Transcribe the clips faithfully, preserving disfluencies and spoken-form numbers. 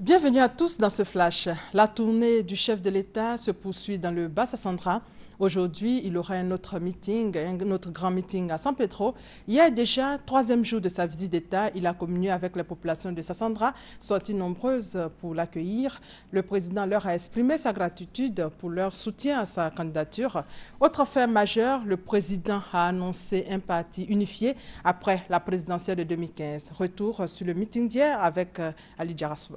Bienvenue à tous dans ce flash. La tournée du chef de l'État se poursuit dans le Bas-Sassandra. Aujourd'hui, il aura un autre meeting, un autre grand meeting à San Pedro. Hier déjà, troisième jour de sa visite d'État, il a communié avec la population de Sassandra, sorties nombreuses pour l'accueillir. Le président leur a exprimé sa gratitude pour leur soutien à sa candidature. Autre fait majeur, le président a annoncé un parti unifié après la présidentielle de deux mille quinze. Retour sur le meeting d'hier avec Ali Djarassoua.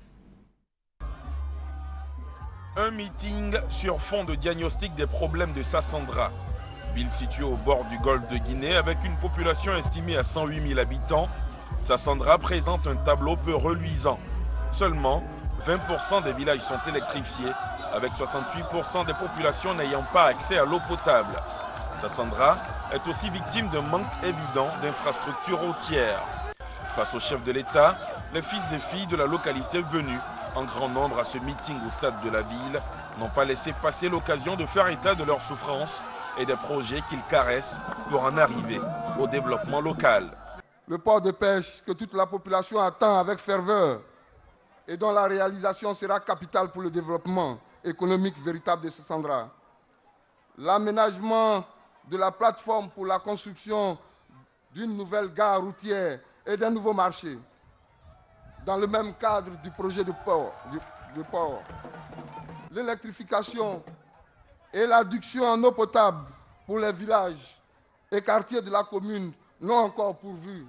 Un meeting sur fond de diagnostic des problèmes de Sassandra. Ville située au bord du golfe de Guinée avec une population estimée à cent huit mille habitants, Sassandra présente un tableau peu reluisant. Seulement vingt pour cent des villages sont électrifiés, avec soixante-huit pour cent des populations n'ayant pas accès à l'eau potable. Sassandra est aussi victime d'un manque évident d'infrastructures routières. Face au chef de l'État, les fils et filles de la localité venus en grand nombre à ce meeting au stade de la ville n'ont pas laissé passer l'occasion de faire état de leurs souffrances et des projets qu'ils caressent pour en arriver au développement local. Le port de pêche que toute la population attend avec ferveur et dont la réalisation sera capitale pour le développement économique véritable de Sassandra. L'aménagement de la plateforme pour la construction d'une nouvelle gare routière et d'un nouveau marché, dans le même cadre du projet de port. Du, du port. L'électrification et l'adduction en eau potable pour les villages et quartiers de la commune non encore pourvus.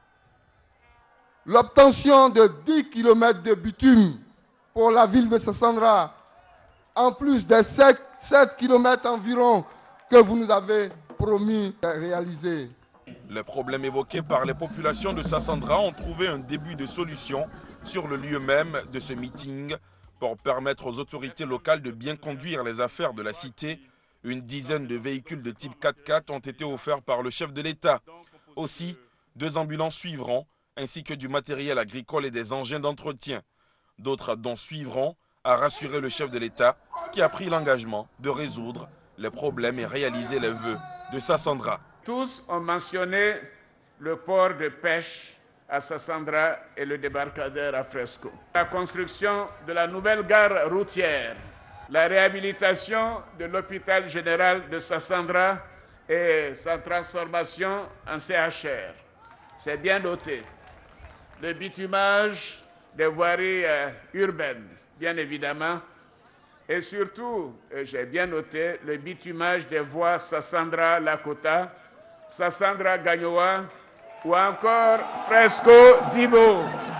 L'obtention de dix kilomètres de bitume pour la ville de Sassandra, en plus des sept kilomètres environ que vous nous avez promis de réaliser. Les problèmes évoqués par les populations de Sassandra ont trouvé un début de solution sur le lieu même de ce meeting pour permettre aux autorités locales de bien conduire les affaires de la cité. Une dizaine de véhicules de type quatre-quatre ont été offerts par le chef de l'État. Aussi, deux ambulances suivront, ainsi que du matériel agricole et des engins d'entretien. D'autres dons suivront, a rassuré le chef de l'État qui a pris l'engagement de résoudre les problèmes et réaliser les vœux de Sassandra. Tous ont mentionné le port de pêche à Sassandra et le débarcadère à Fresco. La construction de la nouvelle gare routière, la réhabilitation de l'hôpital général de Sassandra et sa transformation en C H R. C'est bien noté. Le bitumage des voiries euh, urbaines, bien évidemment. Et surtout, j'ai bien noté, le bitumage des voies Sassandra-Lakota, Sassandra-Gagnoa ou encore Fresco-Divo.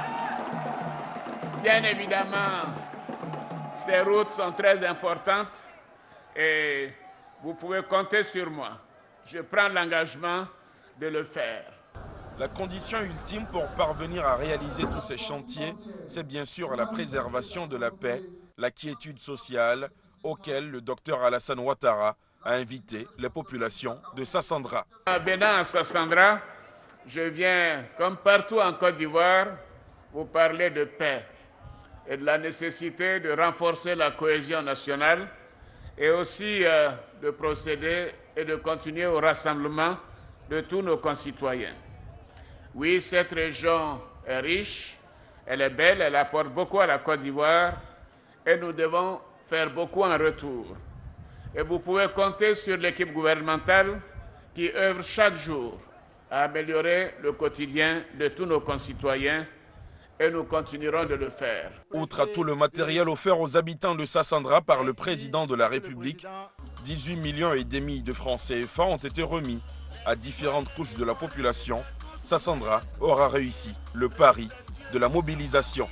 Bien évidemment, ces routes sont très importantes et vous pouvez compter sur moi. Je prends l'engagement de le faire. La condition ultime pour parvenir à réaliser tous ces chantiers, c'est bien sûr la préservation de la paix, la quiétude sociale, auquel le docteur Alassane Ouattara a invité les populations de Sassandra. En venant à Sassandra, je viens, comme partout en Côte d'Ivoire, vous parler de paix et de la nécessité de renforcer la cohésion nationale et aussi euh, de procéder et de continuer au rassemblement de tous nos concitoyens. Oui, cette région est riche, elle est belle, elle apporte beaucoup à la Côte d'Ivoire et nous devons faire beaucoup en retour. Et vous pouvez compter sur l'équipe gouvernementale qui œuvre chaque jour à améliorer le quotidien de tous nos concitoyens et nous continuerons de le faire. Outre à tout le matériel offert aux habitants de Sassandra par le président de la République, dix-huit millions et demi de francs C F A ont été remis à différentes couches de la population. Sassandra aura réussi le pari de la mobilisation.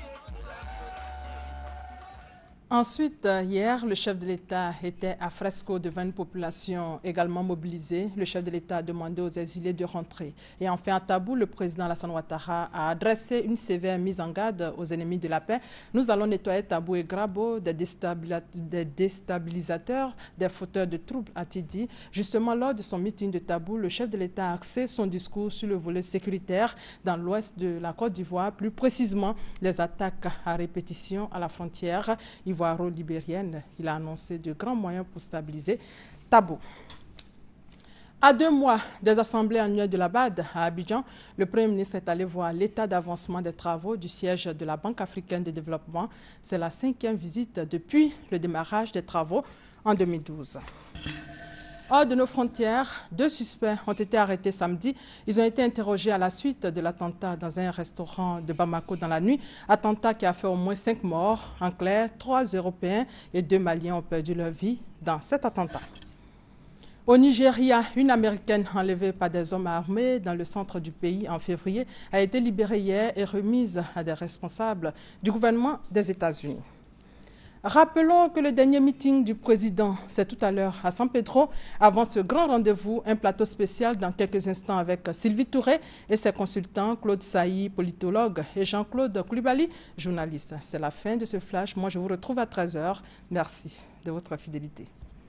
Ensuite, hier, le chef de l'État était à Fresco devant une population également mobilisée. Le chef de l'État a demandé aux exilés de rentrer. Et enfin, à Tabou, le président Alassane Ouattara a adressé une sévère mise en garde aux ennemis de la paix. Nous allons nettoyer Tabou et Grabo des, des déstabilisateurs, des fauteurs de troubles, a-t-il dit. Justement, lors de son meeting de Tabou, le chef de l'État a axé son discours sur le volet sécuritaire dans l'ouest de la Côte d'Ivoire, plus précisément les attaques à répétition à la frontière ivoiro-libérienne. Il a annoncé de grands moyens pour stabiliser Tabou. À deux mois des assemblées annuelles de la B A D à Abidjan, le Premier ministre est allé voir l'état d'avancement des travaux du siège de la Banque africaine de développement. C'est la cinquième visite depuis le démarrage des travaux en deux mille douze. Hors de nos frontières, deux suspects ont été arrêtés samedi. Ils ont été interrogés à la suite de l'attentat dans un restaurant de Bamako dans la nuit. Attentat qui a fait au moins cinq morts. En clair, trois Européens et deux Maliens ont perdu leur vie dans cet attentat. Au Nigeria, une Américaine enlevée par des hommes armés dans le centre du pays en février a été libérée hier et remise à des responsables du gouvernement des États-Unis. Rappelons que le dernier meeting du président, c'est tout à l'heure à San Pedro. Avant ce grand rendez-vous, un plateau spécial dans quelques instants avec Sylvie Touré et ses consultants, Claude Sailly, politologue, et Jean-Claude Koulibaly, journaliste. C'est la fin de ce flash. Moi, je vous retrouve à treize heures. Merci de votre fidélité.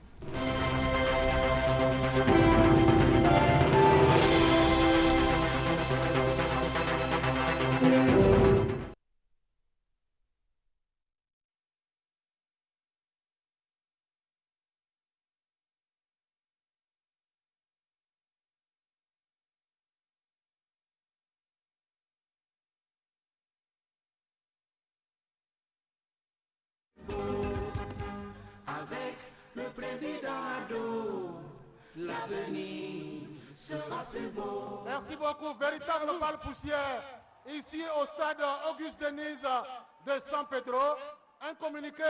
Avec le président Ado, l'avenir sera plus beau. Merci beaucoup. Véritable balle poussière ici au stade Auguste Denise de San Pedro. Un communiqué.